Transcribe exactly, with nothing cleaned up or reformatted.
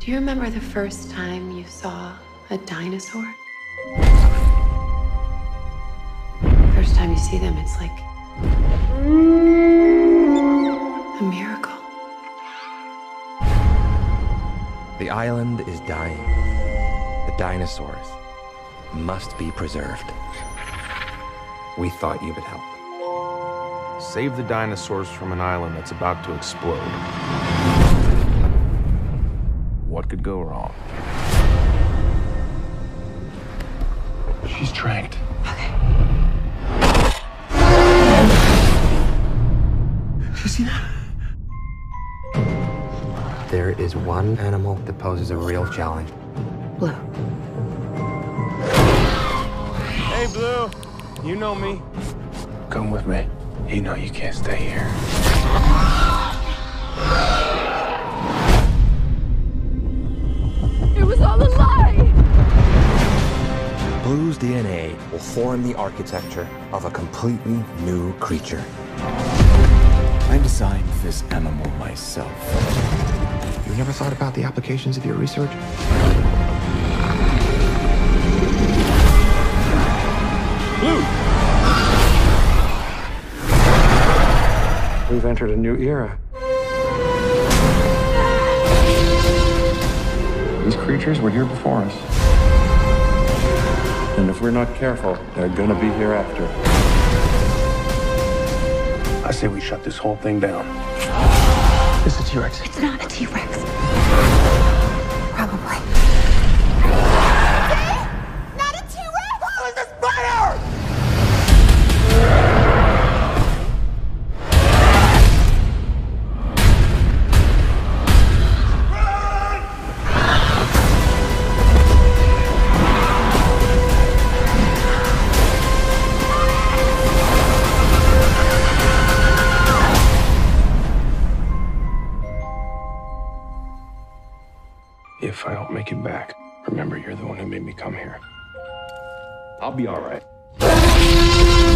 Do you remember the first time you saw a dinosaur? First time you see them, it's like a miracle. The island is dying. The dinosaurs must be preserved. We thought you would help. Save the dinosaurs from an island that's about to explode. What could go wrong? She's tranked. Okay. Did you see that? There is one animal that poses a real challenge. Blue. Hey, Blue. You know me. Come with me. You know you can't stay here. It was all a lie! Blue's D N A will form the architecture of a completely new creature. I designed this animal myself. You never thought about the applications of your research? Blue! We've entered a new era. These creatures were here before us. And if we're not careful, they're gonna be here after. I say we shut this whole thing down. It's a T-Rex. It's not a T-Rex. Probably. Not a T-Rex! What is this fire? If I don't make it back, remember you're the one who made me come here. I'll be all right.